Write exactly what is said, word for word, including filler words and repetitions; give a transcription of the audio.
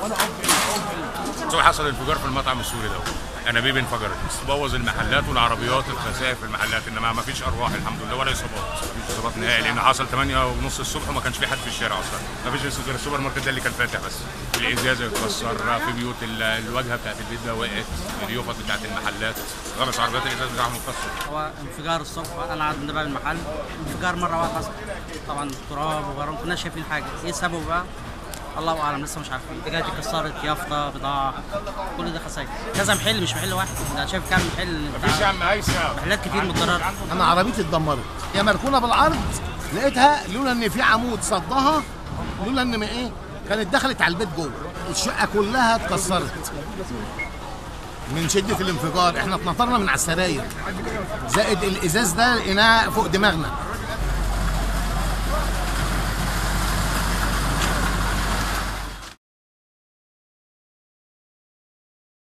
سو حصل انفجار في المطعم السوري ده، انابيب انفجرت بوظ المحلات والعربيات الخسائر في المحلات، انما ما فيش ارواح الحمد لله ولا اصابات، ما فيش اصابات نهائي لان حصل ثمانية ونص الصبح وما كانش في حد في الشارع اصلا، ما فيش غير السوبر ماركت ده اللي كان فاتح بس. الازاز اتكسر في بيوت، الواجهه بتاعت البيت ده وقعت، اليوفط بتاعت المحلات، خمس عربيات الازاز بتاعهم اتكسر. هو انفجار الصبح، انا عند باب المحل انفجار مره واحده حصل، طبعا تراب وغيره ما كناش شايفين حاجه، ايه سببه بقى؟ الله اعلم لسه مش عارفين. الدجاج اتكسرت، يافطه، بضاعه، كل ده خسائر. كذا محل مش محل واحد، انا شايف كام محل. مفيش يا عم هيثم، محلات كتير متضرره. انا عربيتي اتدمرت، هي مركونه بالعرض، لقيتها لولا ان في عمود صدها، لولا ان ما ايه كانت دخلت على البيت جوه، الشقه كلها اتكسرت من شده الانفجار. احنا اتنطرنا من على السراير، زائد الازاز ده لقيناه فوق دماغنا.